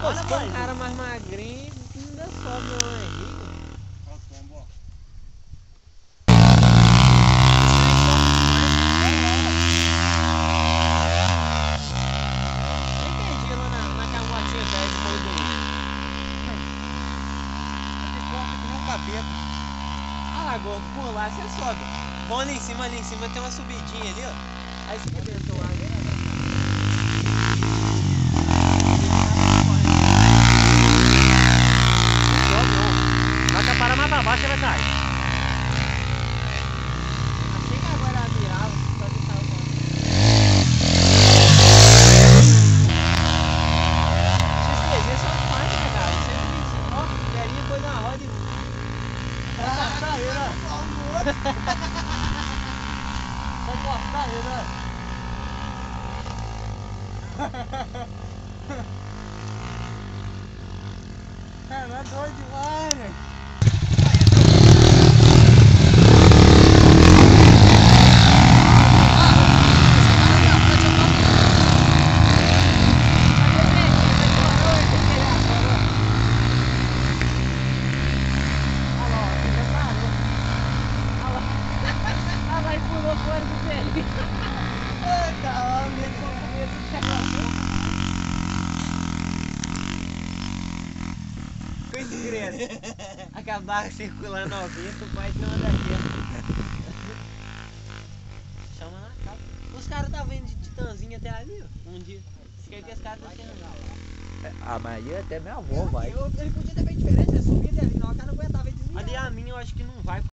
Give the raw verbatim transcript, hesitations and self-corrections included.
Olha, Pô, um cara mais magrinho ainda sobe não, Henrique. Olha o tombo, ó. Eu entendi lá na, naquela motinha velha que foi daí. Aqui corta que nem um capeta. Ah lá, gordo, por lá você sobe. Vamos ali em cima, ali em cima tem uma subidinha ali, ó. Aí você quer descer lá, né? Vai que a para mais pra baixo, você vai cair. Achei que agora ela virava, só deixava o carro. Esses três dias são parte, né, cara? cento e vinte e cinco, ó, velhinho foi na roda e... Vai cortar ele, ó. Vai cortar ele, ó. Cara, é doido demais, né? Ah, vai pulou fora do velhinho. Ai, caralho, ele com medo. Coisa grande. Acabar circulando ao vento, o pai tem uma daquela. Chama na casa. Os caras estavam indo de titãzinho até ali, ó. Um dia. Você quer que os caras estão sendo lá? A Maria até minha avó vai. Eu, ele podia ter feito diferente, ele subia ali, não, o cara não aguentava, ele desviava. Ali a minha eu acho que não vai.